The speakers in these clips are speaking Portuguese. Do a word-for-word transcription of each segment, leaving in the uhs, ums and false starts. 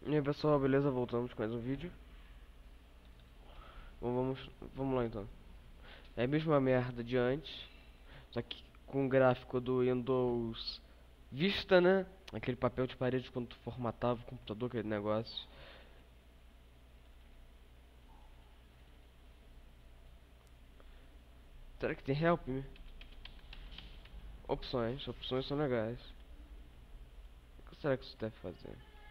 E aí pessoal, beleza? Voltamos com mais um vídeo. Bom, vamos, vamos lá então. É a mesma merda de antes, só que com o gráfico do Windows Vista, né? Aquele papel de parede quando tu formatava o computador, aquele negócio. Será que tem help me? Opções, opções são legais. O que será que isso deve fazer?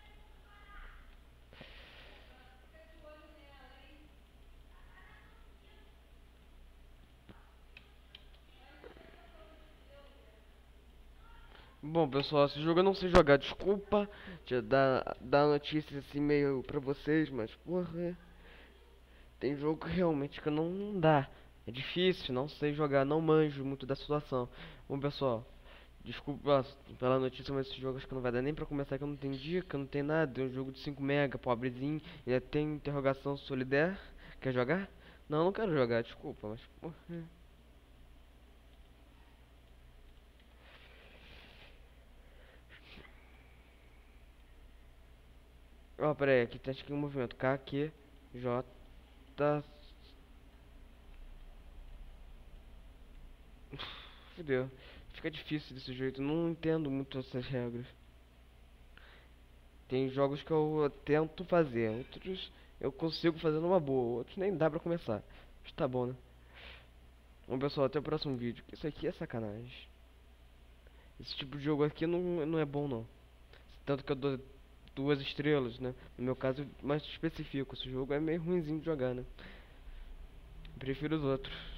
Bom pessoal, esse jogo eu não sei jogar, desculpa de dar, dar notícias assim meio pra vocês, mas porra, tem jogo realmente que não, não dá. É difícil, não sei jogar, não manjo muito da situação. Bom pessoal, desculpa pela notícia, mas esse jogo acho que não vai dar nem pra começar, que eu não tenho dica, não tem nada. É um jogo de cinco mega, pobrezinho, ainda tem interrogação solidária. Quer jogar? Não, não quero jogar, desculpa, mas porra. Ó, pera aí, aqui tem acho que um movimento K, Q, J. Fudeu. Fica difícil desse jeito. Não entendo muito essas regras. Tem jogos que eu tento fazer, outros eu consigo fazer numa boa, outros nem dá pra começar. Mas tá bom, né? Bom, pessoal, até o próximo vídeo. Isso aqui é sacanagem. Esse tipo de jogo aqui não, não é bom, não. Tanto que eu dou duas estrelas, né? No meu caso, mais específico. Esse jogo é meio ruinzinho de jogar, né? Prefiro os outros.